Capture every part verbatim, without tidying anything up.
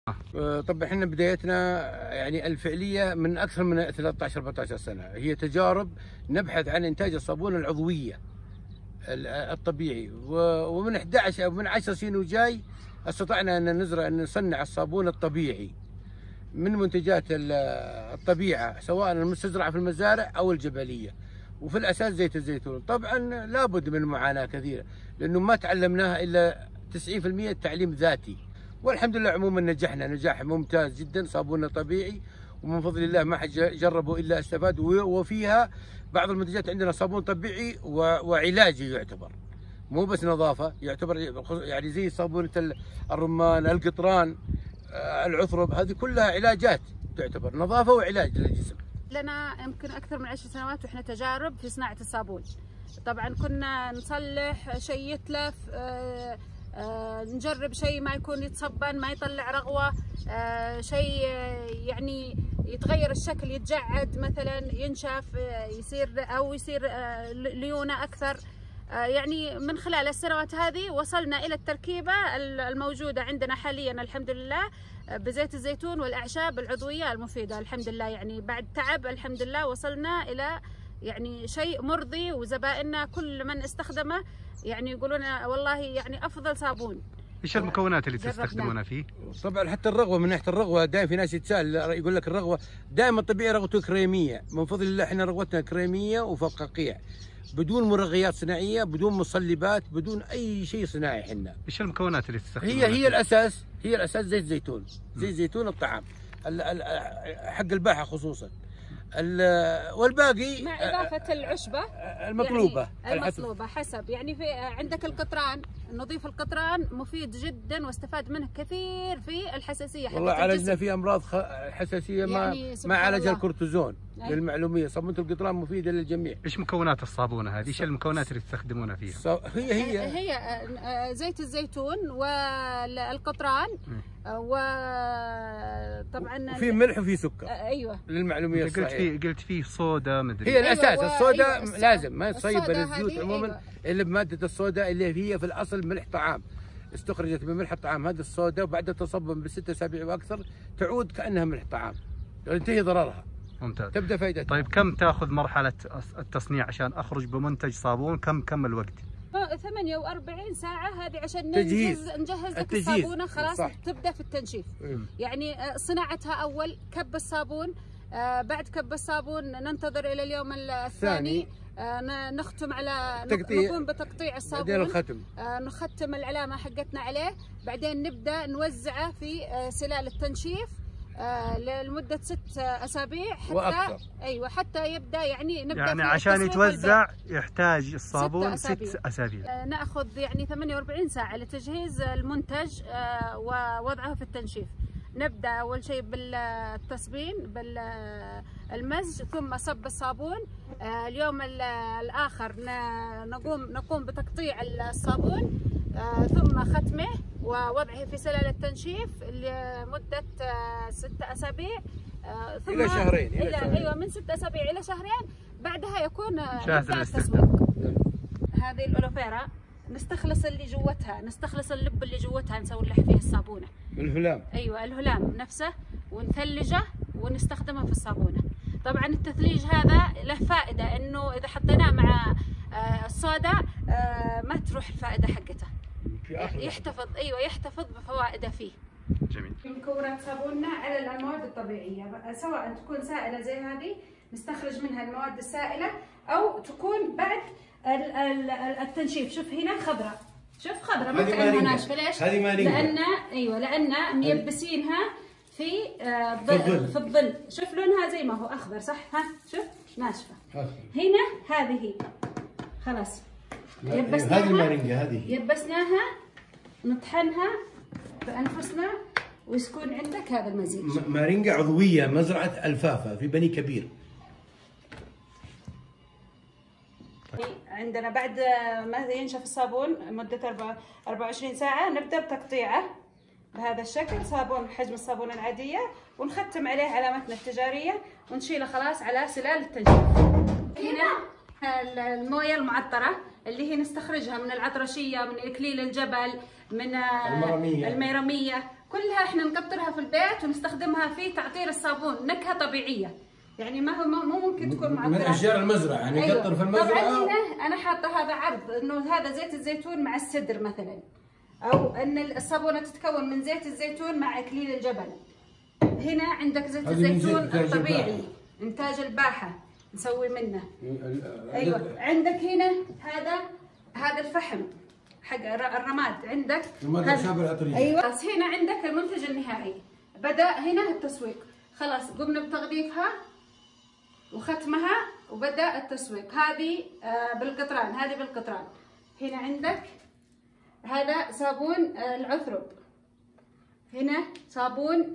طبعا احنا بدايتنا يعني الفعليه من اكثر من ثلاثة عشر أربعة عشر سنه، هي تجارب نبحث عن انتاج الصابون العضويه الطبيعي، ومن أحد عشر او من عشر سنين وجاي استطعنا ان نزرع ان نصنع الصابون الطبيعي من منتجات الطبيعه، سواء المستزرعه في المزارع او الجبليه، وفي الاساس زيت الزيتون. طبعا لابد من معاناه كثيره لانه ما تعلمناها الا تسعين بالمئة التعليم ذاتي، والحمد لله عموما نجحنا نجاح ممتاز جدا. صابوننا طبيعي ومن فضل الله ما حد جربه الا استفاد، وفيها بعض المنتجات عندنا صابون طبيعي وعلاجي يعتبر، مو بس نظافه، يعتبر يعني زي صابونه الرمان، القطران، العثرب، هذه كلها علاجات تعتبر نظافه وعلاج للجسم. لنا يمكن اكثر من عشر سنوات واحنا تجارب في صناعه الصابون. طبعا كنا نصلح شيء يتلف، آه آه نجرب شيء ما يكون يتصبن، ما يطلع رغوه، آه شيء يعني يتغير الشكل، يتجعد مثلا، ينشف، آه يصير او يصير آه ليونه اكثر. آه يعني من خلال السنوات هذه وصلنا الى التركيبه الموجوده عندنا حاليا الحمد لله بزيت الزيتون والاعشاب العضويه المفيده الحمد لله. يعني بعد تعب الحمد لله وصلنا الى يعني شيء مرضي، وزبائننا كل من استخدمه يعني يقولون والله يعني افضل صابون. ايش المكونات اللي تستخدمونها فيه؟ طبعا حتى الرغوه، من ناحيه الرغوه دائما في ناس يتساءل يقول لك الرغوه دائما طبيعي، رغوته كريميه. من فضل الله احنا رغوتنا كريميه وفقاقيع، بدون مرغيات صناعيه، بدون مصلبات، بدون اي شيء صناعي. احنا ايش المكونات اللي تستخدمونها؟ هي هي الاساس، هي الاساس زيت زيتون، زيت زيتون الطعام حق الباحه خصوصا، والباقي مع اضافه العشبه المطلوبه يعني المطلوبه حسب. يعني في عندك القطران، نضيف القطران مفيد جدا واستفاد منه كثير في الحساسيه. والله عالجنا في امراض حساسيه ما يعني ما عالجها الكورتيزون. أي. للمعلوميه صابونه القطران مفيده للجميع. ايش مكونات الصابونه هذه؟ ايش المكونات اللي تستخدمونها فيها؟ صو... هي هي هي زيت الزيتون والقطران، وطبعا وفي ملح وفي سكر. ايوه للمعلوميه الصحيحه. قلت فيه قلت فيه صودا مدري. هي الاساس. أيوة. الصودا أيوة. لازم ما تصيب الزيوت عموما. أيوة. الا بماده الصودا اللي هي في الاصل ملح طعام، استخرجت من ملح الطعام هذه الصودا، وبعد التصبن بست اسابيع واكثر تعود كانها ملح طعام، ينتهي ضررها. ممتاز. تبدا فائدتها. طيب كم تاخذ مرحله التصنيع عشان اخرج بمنتج صابون؟ كم كم الوقت؟ ثمانية وأربعين ساعة هذه عشان نجهز نجهز لك الصابونة. خلاص صح. تبدا في التنشيف. مم. يعني صناعتها اول كب الصابون، آه بعد كب الصابون ننتظر الى اليوم الثاني، آه نختم على تقطيع. نقوم بتقطيع الصابون، بعدين الختم، آه نختم العلامة حقتنا عليه، بعدين نبدا نوزعه في آه سلال التنشيف آه لمدة ست أسابيع حتى وأكثر. أيوة حتى يبدأ يعني نبدأ يعني عشان يتوزع يحتاج الصابون ست أسابيع, ست أسابيع. آه نأخذ يعني ثمانية وأربعين ساعة لتجهيز المنتج آه ووضعه في التنشيف. نبدأ أول شيء بالتصبين بالمزج، ثم صب الصابون. آه اليوم الآخر نقوم نقوم بتقطيع الصابون، آه ثم ختمه ووضعه في سلال التنشيف لمدة آه ست أسابيع، آه ثم إلى شهرين. إلى إلى شهرين. أيوة من ست أسابيع إلى شهرين، بعدها يكون جاهز للاستخدام. هذه الألوفيرا نستخلص اللي جوتها، نستخلص اللب اللي جوتها، نسوي لها فيها الصابونة. الهلام. أيوة الهلام نفسه، ونثلجه ونستخدمه في الصابونة. طبعا التثليج هذا له فائدة، إنه إذا حطيناه مع آه الصودا آه ما تروح الفائدة حقته. يحتفظ ايوه يحتفظ بفوائده فيه. جميل. مكونات صابوننا على المواد الطبيعيه، سواء تكون سائله زي هذه نستخرج منها المواد السائله، او تكون بعد التنشيف. شوف هنا خضراء، شوف خضراء ما كانها ناشفه. ليش؟ هذه مارينجا. لان ايوه لان ميبسينها في الظل. في الظل شوف لونها زي ما هو اخضر صح؟ ها شوف ناشفه. هنا هذه خلاص يبسناها. هذه المارينجا، هذه يبسناها نطحنها بأنفسنا ويكون عندك هذا المزيج. مارينجا عضوية، مزرعة الفافة في بني كبير. عندنا بعد ما ينشف الصابون مدة أربعة وعشرين ساعة نبدأ بتقطيعه بهذا الشكل، صابون حجم الصابونة العادية، ونختم عليه علامتنا التجارية ونشيله خلاص على سلال التنشيف. هنا المويه المعطره اللي هي نستخرجها من العطرشيه، من اكليل الجبل، من الميرميه, الميرمية كلها احنا نقطرها في البيت ونستخدمها في تعطير الصابون، نكهه طبيعيه، يعني ما هو مو ممكن تكون معطرات من اشجار المزرعه، يعني أيوة. يقطر في المزرعه. طبعا هنا انا حاطه هذا عرض انه هذا زيت الزيتون مع السدر مثلا، او ان الصابونه تتكون من زيت الزيتون مع اكليل الجبل. هنا عندك زيت الزيتون الطبيعي انتاج الباحه نسوي منه. ايوه عندك هنا هذا هذا الفحم حق الرماد، عندك رماد الاعشاب العطريه. ايوه بس هنا عندك المنتج النهائي. بدا هنا التسويق، خلاص قمنا بتغليفها وختمها وبدا التسويق. هذه بالقطران، هذه بالقطران. هنا عندك هذا صابون العثرب، هنا صابون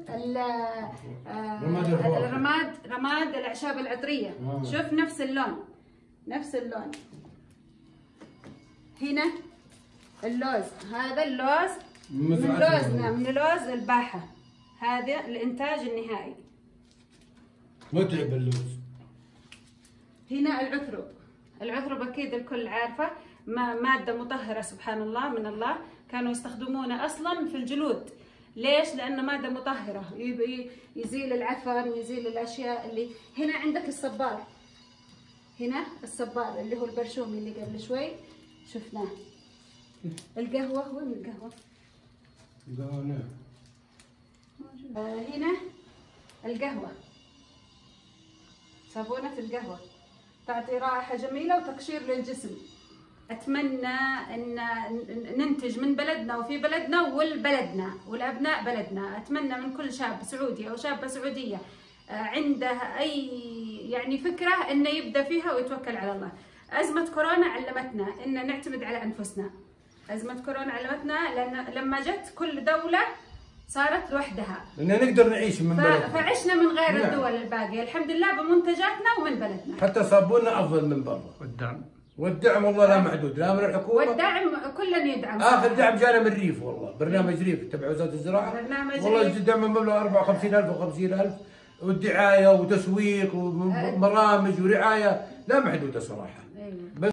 الرماد، رماد الاعشاب العطريه. شوف نفس اللون، نفس اللون. هنا اللوز، هذا اللوز من لوزنا، من لوز الباحه، هذا الانتاج النهائي. متعب اللوز. هنا العثرب، العثرب اكيد الكل عارفه، ماده مطهره سبحان الله من الله، كانوا يستخدمونه اصلا في الجلود. ليش؟ لانه ماده مطهره، يزيل العفن، يزيل الاشياء اللي. هنا عندك الصبار، هنا الصبار اللي هو البرشومي اللي قبل شوي شفناه. القهوه، وين القهوه؟ القهوه نعم. آه هنا القهوه، صابونه القهوه تعطي رائحه جميله وتقشير للجسم. اتمنى ان ننتج من بلدنا وفي بلدنا والبلدنا والابناء بلدنا. اتمنى من كل شاب سعودي او شابه سعوديه عنده اي يعني فكره انه يبدا فيها ويتوكل على الله. ازمه كورونا علمتنا ان نعتمد على انفسنا. ازمه كورونا علمتنا لان لما جت كل دوله صارت لوحدها، لان نقدر نعيش من بلدنا، فعشنا من غير نعم. الدول الباقيه الحمد لله بمنتجاتنا ومن بلدنا. حتى صابوننا افضل من برا. والدعم والدعم والله لا محدود، لا من الحكومه والدعم كلا يدعم. اخر دعم جانا من الريف والله، برنامج ريف تبع وزاره الزراعه. برنامج والله دعم من مبلغ أربعة وخمسين ألف وخمسين ألف، والدعايه وتسويق وبرامج ورعايه لا محدوده صراحه. أيوة.